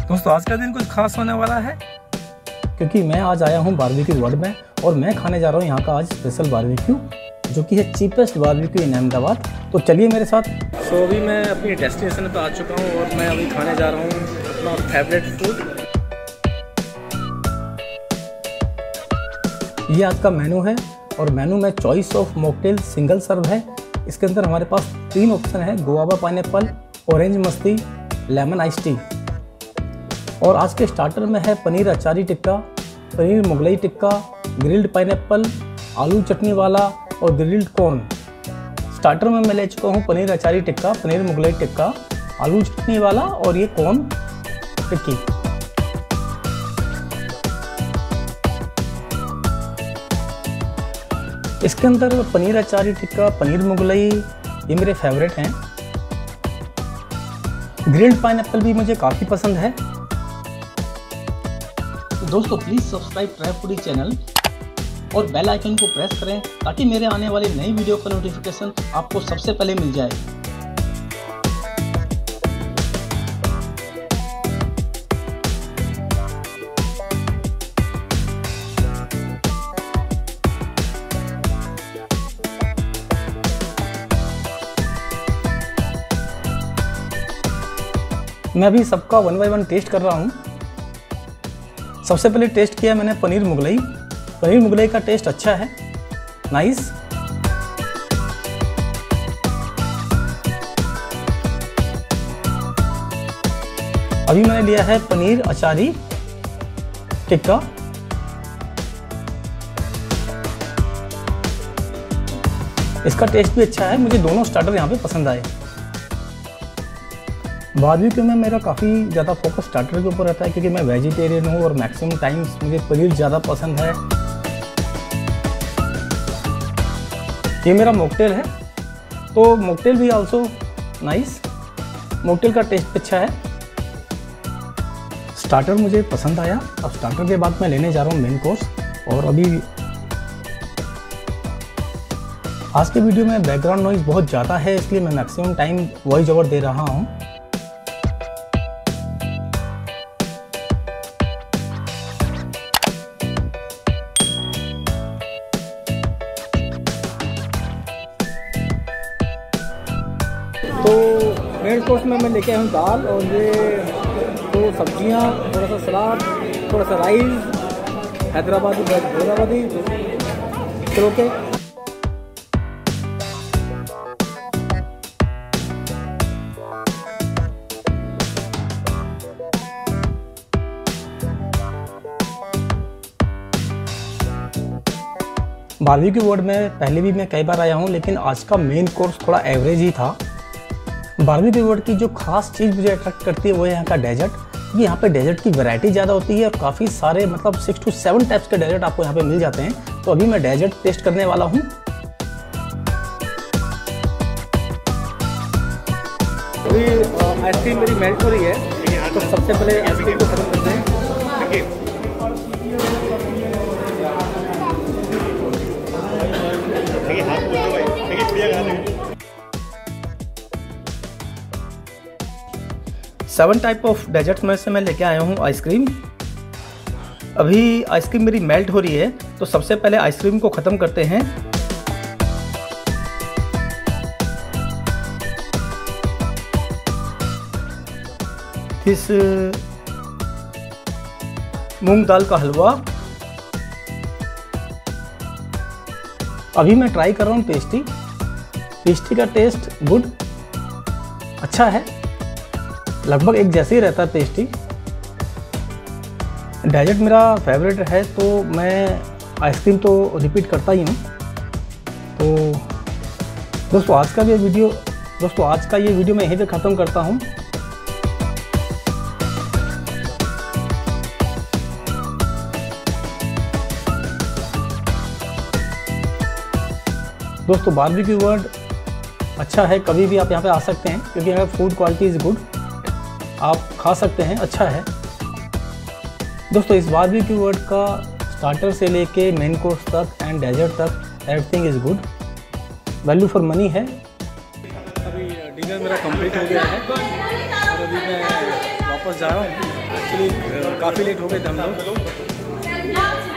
दोस्तों आज का दिन कुछ खास होने वाला है क्योंकि मैं आज आया हूँ बारबेक्यू वर्ल्ड में और मैं खाने जा रहा हूँ यहाँ का आज स्पेशल बारबेक्यू जो कि है चीपेस्ट बारबेक्यू इन अहमदाबाद। तो चलिए मेरे साथ। अभी मैं अपनी डेस्टिनेशन पे आ चुका हूँ और मैं अभी खाने जा रहा हूँ अपना फेवरेट फूड। ये आज का मेनू है और मेनू में choice of mocktail single serve है। इसके अंदर हमारे पास 3 ऑप्शन है, गुआवा पाइनएप्पल, ऑरेंज मस्ती, लेमन आइस टी। और आज के स्टार्टर में है पनीर अचारी टिक्का, पनीर मुगलई टिक्का, ग्रिल्ड पाइनएप्पल, आलू चटनी वाला और ग्रिल्ड कॉर्न। स्टार्टर में मैं ले चुका हूँ पनीर अचारी टिक्का, पनीर मुगलई टिक्का, आलू चटनी वाला और ये कॉर्न टिक्की। इसके अंदर पनीर अचारी टिक्का, पनीर मुगलई ये मेरे फेवरेट हैं। ग्रिल्ड पाइनएप्पल भी मुझे काफ़ी पसंद है। दोस्तों please subscribe try foodie channel और बेल आइकन को प्रेस करें ताकि मेरे आने वाली नई वीडियो का नोटिफिकेशन आपको सबसे पहले मिल जाए। मैं अभी सबका 1 बाय 1 टेस्ट कर रहा हूँ। सबसे पहले टेस्ट किया मैंने पनीर मुगलई। पनीर मुगलई का टेस्ट अच्छा है, नाइस। अभी मैंने लिया है पनीर अचारी टिक्का। इसका टेस्ट भी अच्छा है, मुझे दोनों स्टार्टर यहाँ पे पसंद आए। बारबेक्यू में मेरा काफ़ी ज़्यादा फोकस स्टार्टर के ऊपर रहता है क्योंकि मैं वेजिटेरियन हूँ और मैक्सिमम टाइम्स मुझे पनीर ज़्यादा पसंद है। ये मेरा मॉकटेल है, तो मॉकटेल भी आल्सो नाइस। मॉकटेल का टेस्ट अच्छा है। स्टार्टर मुझे पसंद आया। अब स्टार्टर के बाद मैं लेने जा रहा हूँ मेन कोर्स। और अभी आज के वीडियो में बैकग्राउंड नॉइज़ बहुत ज़्यादा है, इसलिए मैं मैक्सिमम टाइम वॉइस ओवर दे रहा हूँ। तो मेन कोर्स में मैं लेके आया हूँ दाल और ये 2 सब्जियाँ, थोड़ा सा सलाद, थोड़ा सा राइस, हैदराबादी चलो के। बारबेक्यू वर्ल्ड में पहले भी मैं कई बार आया हूँ, लेकिन आज का मेन कोर्स थोड़ा एवरेज ही था। बारबेक्यू वर्ल्ड की जो खास चीज़ मुझे अट्रैक्ट करती है वो है यहाँ का डेजर्ट। क्योंकि यहाँ पे डेजर्ट की वैरायटी ज़्यादा होती है और काफ़ी सारे 6 to 7 टाइप्स के डेजर्ट आपको यहाँ पे मिल जाते हैं। तो अभी मैं डेजर्ट टेस्ट करने वाला हूँ। अभी आइसक्रीम मेरी मेल्ट हो रही है, तो सबसे पहले आइसक्रीम को खत्म करते हैं। 7 टाइप ऑफ डेजर्ट्स में से मैं लेके आया हूँ आइसक्रीम। अभी आइसक्रीम मेरी मेल्ट हो रही है, तो सबसे पहले आइसक्रीम को ख़त्म करते हैं। इस मूंग दाल का हलवा। अभी मैं ट्राई कर रहा हूँ पेस्ट्री। पेस्ट्री का टेस्ट गुड, अच्छा है, लगभग एक जैसे ही रहता है पेस्ट्री। डेजर्ट मेरा फेवरेट है, तो मैं आइसक्रीम तो रिपीट करता ही हूँ। तो दोस्तों आज का ये वीडियो मैं यहीं पे ख़त्म करता हूँ। दोस्तों बारबेक्यू वर्ल्ड अच्छा है, कभी भी आप यहाँ पे आ सकते हैं क्योंकि यहाँ फूड क्वालिटी इज़ गुड, आप खा सकते हैं, अच्छा है। दोस्तों इस बारबेक्यू वर्ल्ड का स्टार्टर से लेके मेन कोर्स तक एंड डेजर्ट तक everything is good, value for money है। अभी डिनर मेरा कंप्लीट हो गया है और अभी मैं वापस जा रहा हूँ। एक्चुअली काफ़ी लेट हो गए थे हम लोग।